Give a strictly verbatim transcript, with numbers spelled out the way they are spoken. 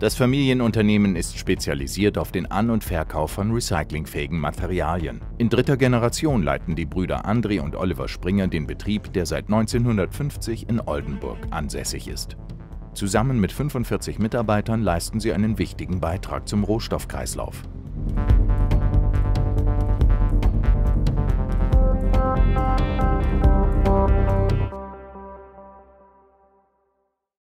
Das Familienunternehmen ist spezialisiert auf den An- und Verkauf von recyclingfähigen Materialien. In dritter Generation leiten die Brüder André und Oliver Springer den Betrieb, der seit neunzehnhundertfünfzig in Oldenburg ansässig ist. Zusammen mit fünfundvierzig Mitarbeitern leisten sie einen wichtigen Beitrag zum Rohstoffkreislauf.